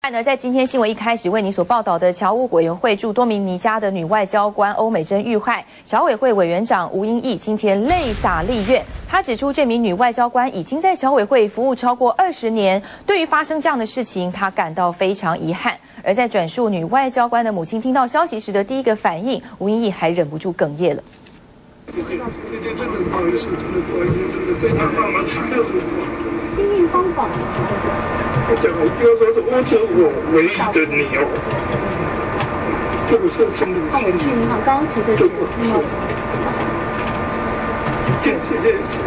在今天新闻一开始为你所报道的侨务委员会驻多明尼加的女外交官欧美珍遇害，侨委会委员长吴英义今天泪洒立院。他指出，这名女外交官已经在侨委会服务超过20年，对于发生这样的事情，他感到非常遗憾。而在转述女外交官的母亲听到消息时的第一个反应，吴英义还忍不住哽咽了。 这真的是不好意思，真的不好意思，真的对他妈妈吃了我。 应应方法。 我讲，我不要说是我是我唯一的女儿，这个是真的是。 好，我去银行刚刚提的是。 谢谢。